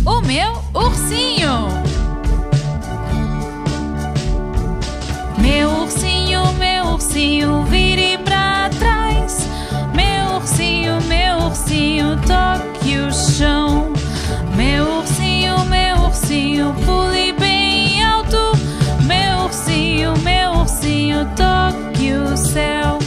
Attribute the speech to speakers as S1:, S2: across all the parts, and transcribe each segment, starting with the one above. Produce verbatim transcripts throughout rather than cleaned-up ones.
S1: o meu ursinho. Meu ursinho, meu ursinho, vire pra trás. Meu ursinho, meu ursinho, toque o chão. Meu ursinho, meu ursinho, pule bem alto. Meu ursinho, meu ursinho, toque o céu.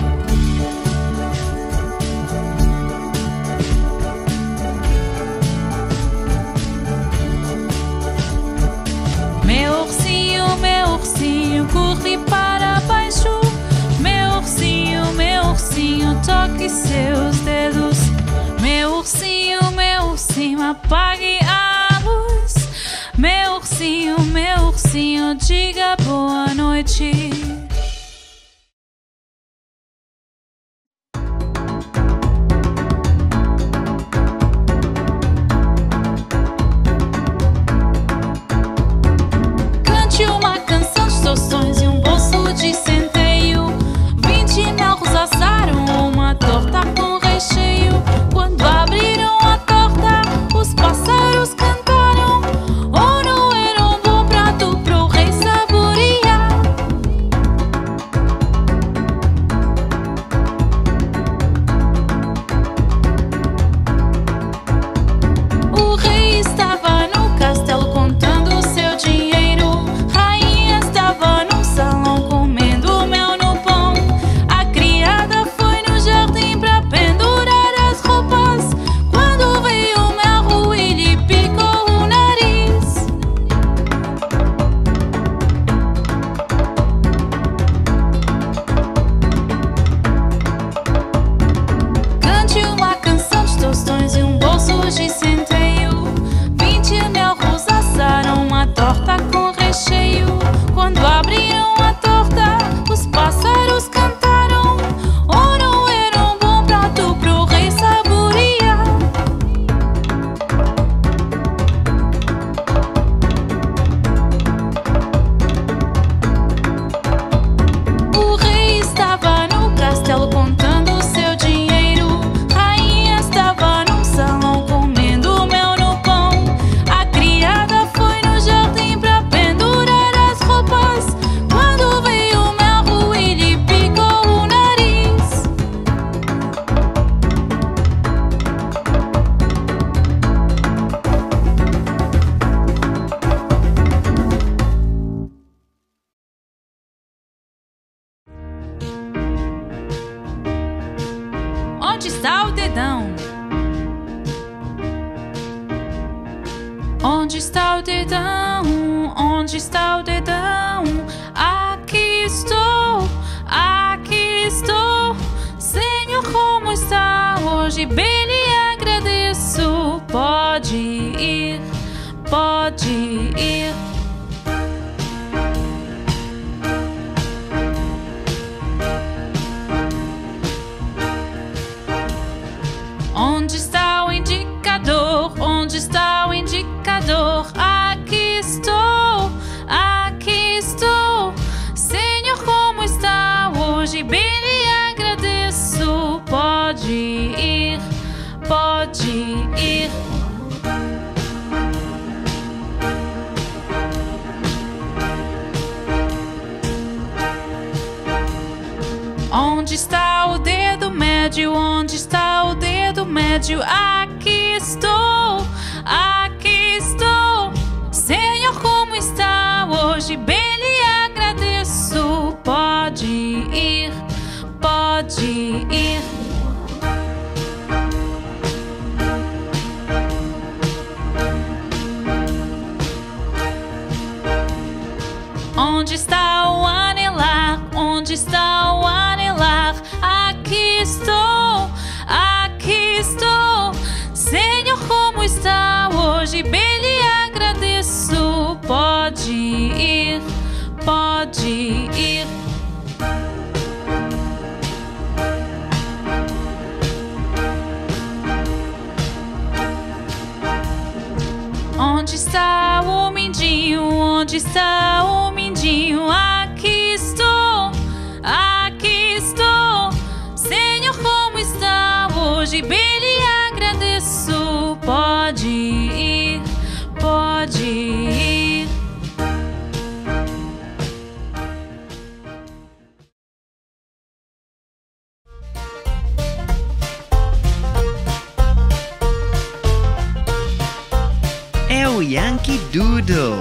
S1: Meu ursinho, meu ursinho, curve para baixo. Meu ursinho, meu ursinho, toque seus dedos. Meu ursinho, meu ursinho, apague a luz. Meu ursinho, meu ursinho, diga boa noite. Cante uma canção de seus sonhos e um bolso de centeio. Vinte mel assaram uma torta com recheio. Quando abriram a torta, os pássaros cantaram. Ouro era um bom prato pro rei saborear. O rei estava no castelo contando seu dinheiro. Rainha estava num salão comendo mel no pão. A criada foi no jardim pra pendurar as roupas. Quando veio o mel, ele picou o nariz. Cante uma canção de tostões e um bolso de centeio. Vinte mel assaram uma torta com recheio. Quando abriram a torta, os pássaros cantaram. Ouro era um bom prato pro rei saborear. O rei estava no castelo contando seu dinheiro. Rainha estava num salão comendo mel no pão. A criada foi no jardim pra pendurar as roupas. Quando veio o mel, ele picou o nariz. Onde está o dedão? Onde está o dedão? Onde está o dedão? Aqui estou, aqui estou. Senhor, como está hoje? Bem lhe agradeço. Pode ir, pode ir. Onde está o indicador? Onde está o indicador? Aqui estou, aqui estou. Senhor, como está hoje? Bem lhe agradeço. Pode ir, pode ir. Onde está o dedo médio? Onde está o dedo médio? Aqui estou, aqui estou. Senhor, como está hoje? Bem lhe agradeço. Pode ir, pode ir. Onde está o anelar? Onde está o anelar? Aqui estou, aqui estou. Senhor, como está hoje? Bem lhe agradeço. Pode ir, pode ir. Onde está o mindinho? Onde está o mindinho? Aqui estou, aqui estou. Senhor, como está hoje? Bem lhe agradeço. Pode ir, pode ir.
S2: É o Yankee Doodle.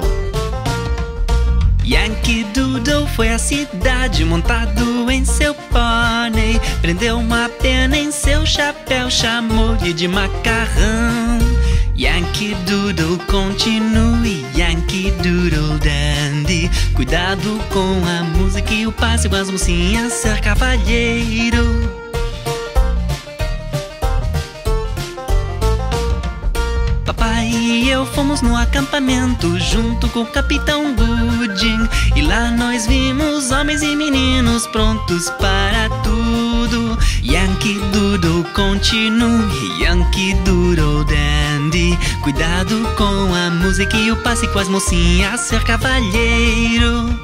S2: Yankee Doodle foi à cidade montado em seu pônei. Prendeu uma pena em seu chapéu, chamou-lhe de macarrão. Yankee Doodle continue, Yankee Doodle dandy. Cuidado com a música e o passe com as mocinhas, ser cavalheiro. Papai e eu fomos no acampamento junto com o Capitão Gooding, e lá nós vimos homens e meninos prontos para tudo. Yankee Doodle continue, Yankee Doodle dandy. Cuidado com a música e o passe com as mocinhas, ser cavalheiro.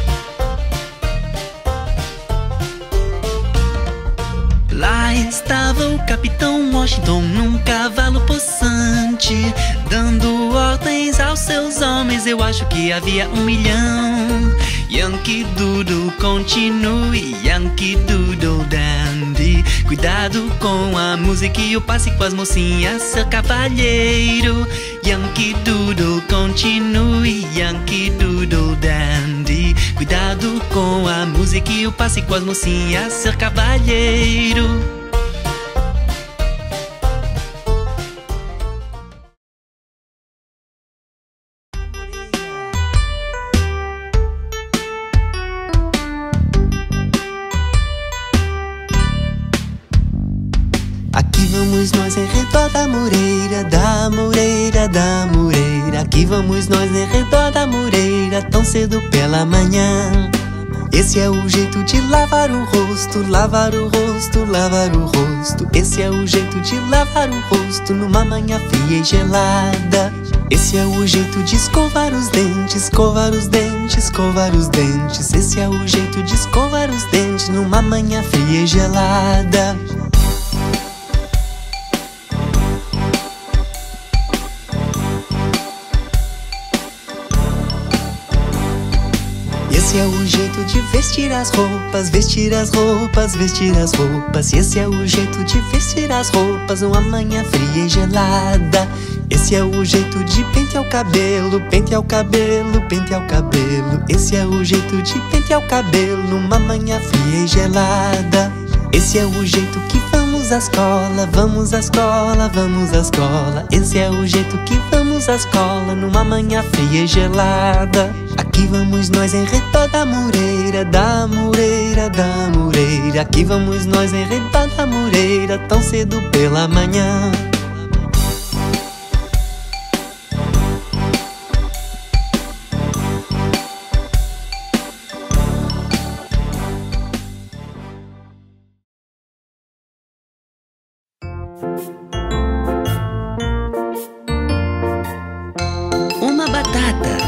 S2: Lá estava o Capitão Washington num cavalo possante, dando ordens aos seus homens, eu acho que havia um milhão. Yankee Doodle continue, Yankee Doodle dandy. Cuidado com a música e o passe com as mocinhas, ser cavalheiro. Yankee Doodle continue, Yankee Doodle dandy. Cuidado com a música e o passe com as mocinhas, ser cavalheiro.
S3: Aqui vamos nós em redor da moreira, da moreira, da moreira. Aqui vamos nós em redor da moreira, tão cedo pela manhã. Esse é o jeito de lavar o rosto, lavar o rosto, lavar o rosto. Esse é o jeito de lavar o rosto numa manhã fria e gelada. Esse é o jeito de escovar os dentes, escovar os dentes, escovar os dentes. Esse é o jeito de escovar os dentes numa manhã fria e gelada. Esse é o jeito de vestir as roupas, vestir as roupas, vestir as roupas. Esse é o jeito de vestir as roupas numa manhã fria e gelada. Esse é o jeito de pentear o cabelo, pentear o cabelo, pentear o cabelo. Esse é o jeito de pentear o cabelo numa manhã fria e gelada. Esse é o jeito que vamos à escola, vamos à escola, vamos à escola. Esse é o jeito que vamos à escola numa manhã fria e gelada. Aqui vamos nós em redor da moreira, da moreira, da moreira. Aqui vamos nós em redor da moreira, tão cedo pela manhã.
S2: Uma batata.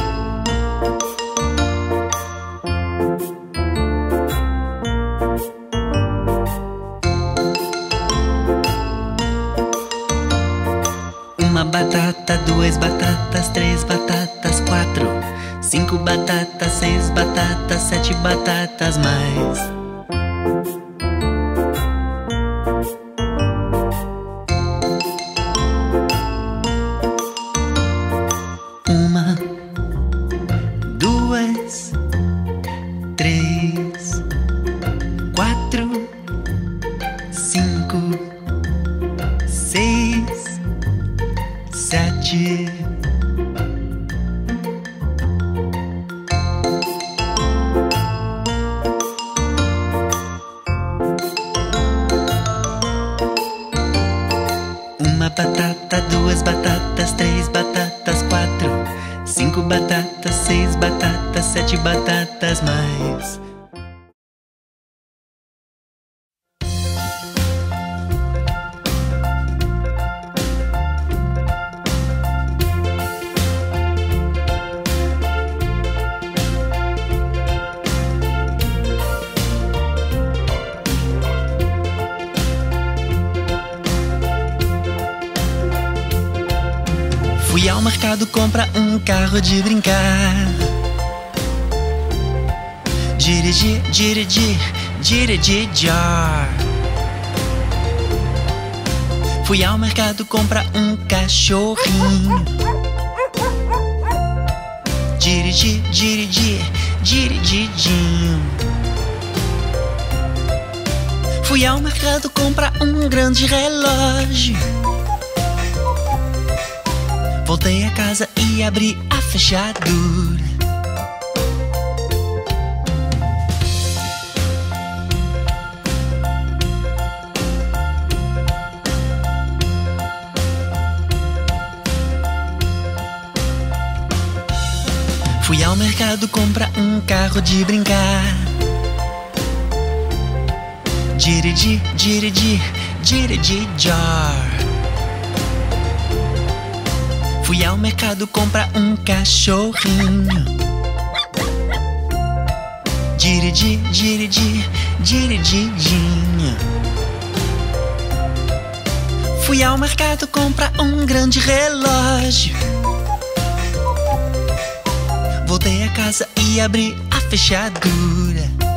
S2: Uma batata, duas batatas, três batatas, quatro, cinco batatas, seis batatas, sete batatas mais. Uma, duas, três, quatro, cinco, seis, sete. Uma batata, duas batatas, três batatas, quatro, cinco batatas, seis batatas, sete batatas mais. Fui ao mercado comprar um carro de brincar. Dirigir, dirigir, dirigir, jar. Fui ao mercado comprar um cachorrinho. Dirigir, dirigir, dirigidinho. Fui ao mercado comprar um grande relógio. Voltei a casa e abri a fechadura. Fui ao mercado comprar um carro de brincar. Dirigi, dirigi, dirigi, jar. Fui ao mercado comprar um cachorrinho. Dirigi, dirigi, dirigidinho. Fui ao mercado comprar um grande relógio. Voltei a casa e abri a fechadura.